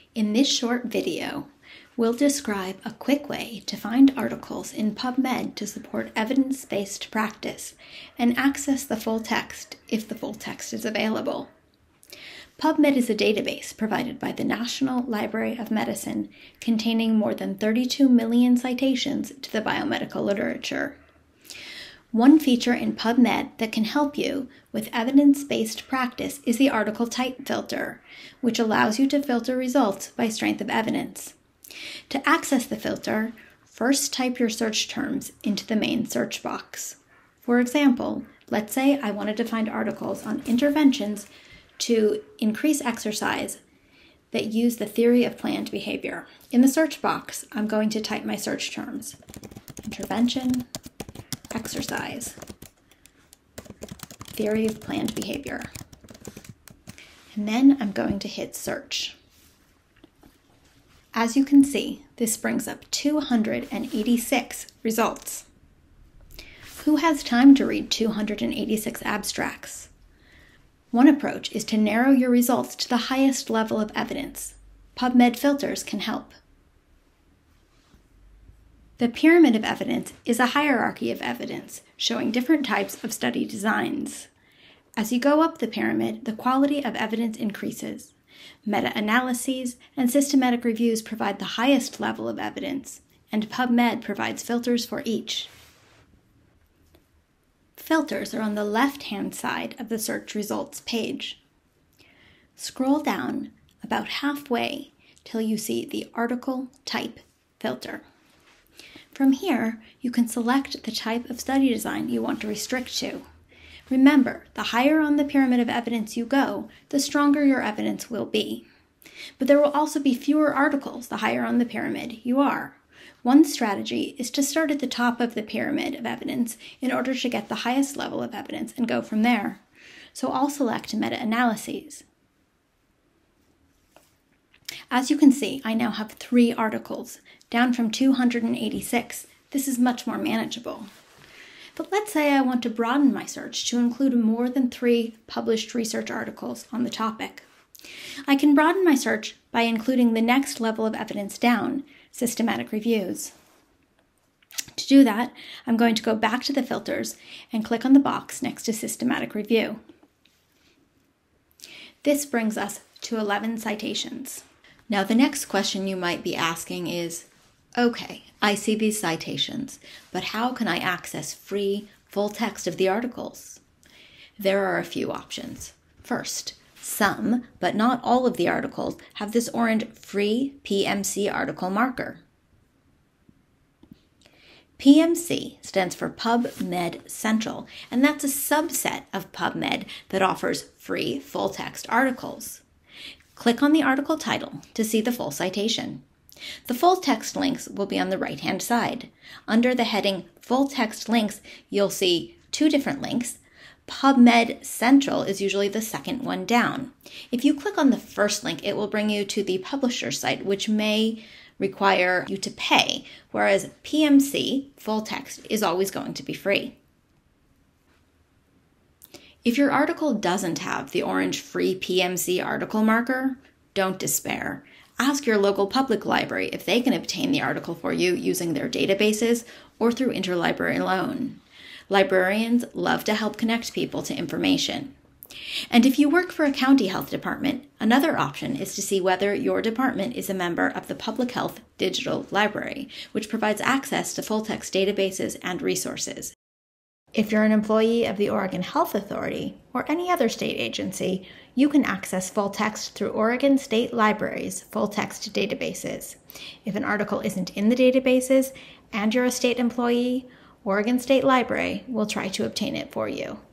In this short video, we'll describe a quick way to find articles in PubMed to support evidence-based practice and access the full text if the full text is available. PubMed is a database provided by the National Library of Medicine containing more than 32 million citations to the biomedical literature. One feature in PubMed that can help you with evidence-based practice is the article type filter, which allows you to filter results by strength of evidence. To access the filter, first type your search terms into the main search box. For example, let's say I wanted to find articles on interventions to increase exercise that use the theory of planned behavior. In the search box, I'm going to type my search terms: intervention, exercise, theory of planned behavior. And then I'm going to hit search. As you can see, this brings up 286 results. Who has time to read 286 abstracts? One approach is to narrow your results to the highest level of evidence. PubMed filters can help. The pyramid of evidence is a hierarchy of evidence showing different types of study designs. As you go up the pyramid, the quality of evidence increases. Meta-analyses and systematic reviews provide the highest level of evidence, and PubMed provides filters for each. Filters are on the left-hand side of the search results page. Scroll down about halfway till you see the article type filter. From here, you can select the type of study design you want to restrict to. Remember, the higher on the pyramid of evidence you go, the stronger your evidence will be. But there will also be fewer articles the higher on the pyramid you are. One strategy is to start at the top of the pyramid of evidence in order to get the highest level of evidence and go from there. So I'll select meta-analyses. As you can see, I now have 3 articles, down from 286. This is much more manageable. But let's say I want to broaden my search to include more than 3 published research articles on the topic. I can broaden my search by including the next level of evidence down, systematic reviews. To do that, I'm going to go back to the filters and click on the box next to systematic review. This brings us to 11 citations. Now the next question you might be asking is, okay, I see these citations, but how can I access free full text of the articles? There are a few options. First, some, but not all of the articles have this orange free PMC article marker. PMC stands for PubMed Central, and that's a subset of PubMed that offers free full text articles. Click on the article title to see the full citation. The full text links will be on the right-hand side. Under the heading Full Text Links, you'll see 2 different links. PubMed Central is usually the second one down. If you click on the first link, it will bring you to the publisher site, which may require you to pay, whereas PMC, full text, is always going to be free. If your article doesn't have the orange free PMC article marker, don't despair. Ask your local public library if they can obtain the article for you using their databases or through interlibrary loan. Librarians love to help connect people to information. And if you work for a county health department, another option is to see whether your department is a member of the Public Health Digital Library, which provides access to full-text databases and resources. If you're an employee of the Oregon Health Authority or any other state agency, you can access full text through Oregon State Library's full text databases. If an article isn't in the databases and you're a state employee, Oregon State Library will try to obtain it for you.